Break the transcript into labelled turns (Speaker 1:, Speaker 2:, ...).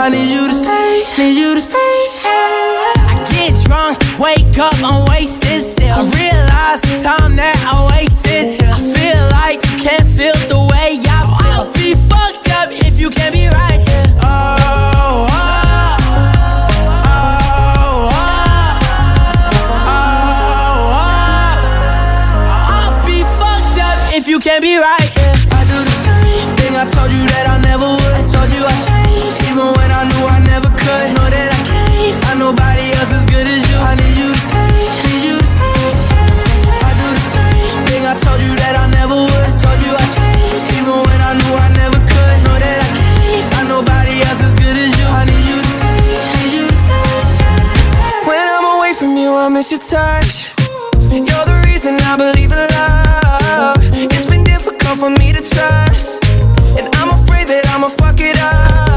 Speaker 1: need you to stay, need you to stay. I get drunk, wake up, I'm wasted still. I realize the time that I wasted here. I feel like you can't feel the way I feel. I'll be fucked up if you can't be right here. If you can't be right, yeah. I do the same thing I told you that I never would. I told you I changed, even when I knew I never could. Know that I can't find nobody else as good as you. I need you to stay, need you to stay. I do the same thing I told you that I never would. I told you I changed, even when I knew I never could. Know that I can't find nobody else as good as you. I need you to stay, need you to stay. When I'm away from you, I miss your touch. You're the reason I believe in love. It's been difficult for me to trust, and I'm afraid that I'ma fuck it up.